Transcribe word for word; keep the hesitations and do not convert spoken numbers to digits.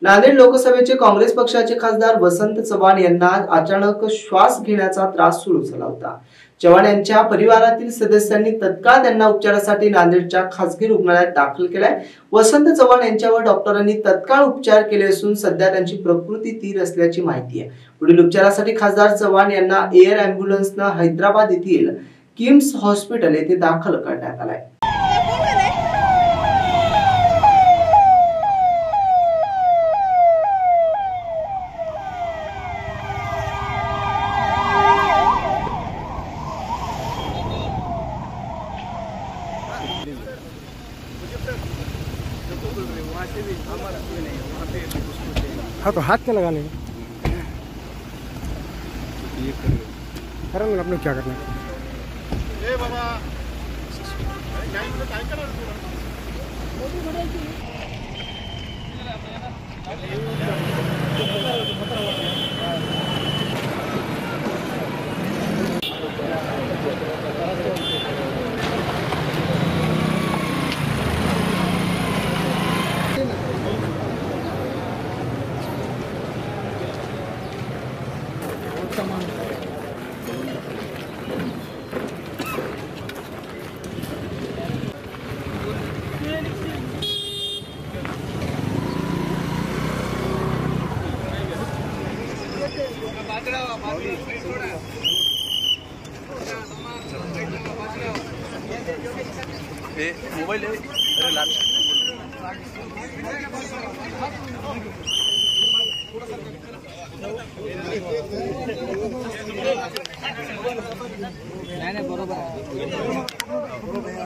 नांदेड लोकसभेचे काँग्रेस पक्षाचे खासदार वसंत चव्हाण यांना अचानक श्वास घेण्याचा त्रास सुरू झाला होता। चव्हाण यांच्या परिवारातील सदस्यांनी तत्काळ त्यांना उपचारासाठी नांदेडच्या खासगी रुग्णालयात दाखल केलाय। वसंत चव्हाण यांच्यावर डॉक्टरांनी तत्काळ उपचार केले असून सध्या त्यांची प्रकृती स्थिर असल्याची माहिती आहे। पुढील उपचारासाठी खासदार चव्हाण यांना एअर अँब्युलन्सने हैदराबाद येथील किम्स हॉस्पिटल येथे दाखल करण्यात आलाय। हाँ तो हाथ क्या लगाने करेंगे अपने क्या करना है। मोबाइल है अरे लाल नहीं नहीं बरोबर